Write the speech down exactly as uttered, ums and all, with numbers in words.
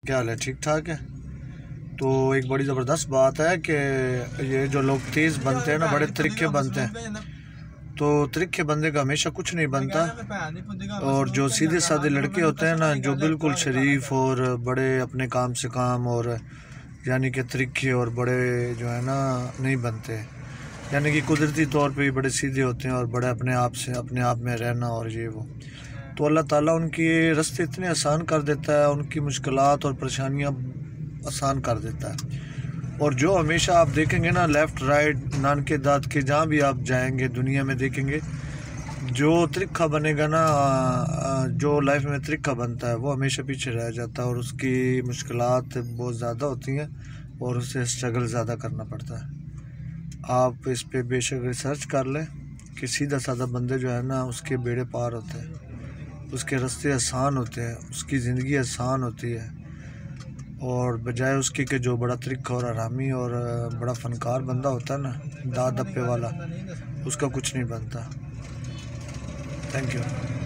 کیا حال ہے؟ ٹھیک ٹھاک ہے؟ تو ایک بڑی زبردست بات ہے کہ یہ جو لوگ تیز بنتے ہیں نا، بڑے ترکھے بنتے ہیں، تو ترکھے بندے کا ہمیشہ کچھ نہیں بنتا، اور جو سیدھے سادھے لڑکے ہوتے ہیں نا، جو بالکل شریف اور بڑے اپنے کام سے کام اور یعنی کہ ترکھے اور بڑے جو ہے نا نہیں بنتے، یعنی کہ قدرتی طور پہ بڑے سیدھے ہوتے ہیں اور بڑے اپنے آپ سے اپنے آپ میں رہنا اور یہ وہ، تو اللہ تعالیٰ ان کی راستے اتنے آسان کر دیتا ہے، ان کی مشکلات اور پریشانیاں آسان کر دیتا ہے۔ اور جو ہمیشہ آپ دیکھیں گے نا، لیفٹ رائٹ نانکے داد کے جہاں بھی آپ جائیں گے دنیا میں دیکھیں گے، جو ترکھا بنے گا نا، جو لائف میں ترکھا بنتا ہے وہ ہمیشہ پیچھے رہ جاتا ہے، اور اس کی مشکلات بہت زیادہ ہوتی ہیں اور اسے اسٹرگل زیادہ کرنا پڑتا ہے۔ آپ اس پہ بے شک ریسرچ کر لیں کہ سیدھا سادہ بندے جو ہے نا، اس کے بیڑے پار ہوتے ہیں، اس کے راستے آسان ہوتے ہیں، اس کی زندگی آسان ہوتی ہے، اور بجائے اس کی کہ جو بڑا ترکھا اور حرامی اور بڑا فنکار بندہ ہوتا ہے نا، داد دپے والا، اس کا کچھ نہیں بنتا۔ Thank you.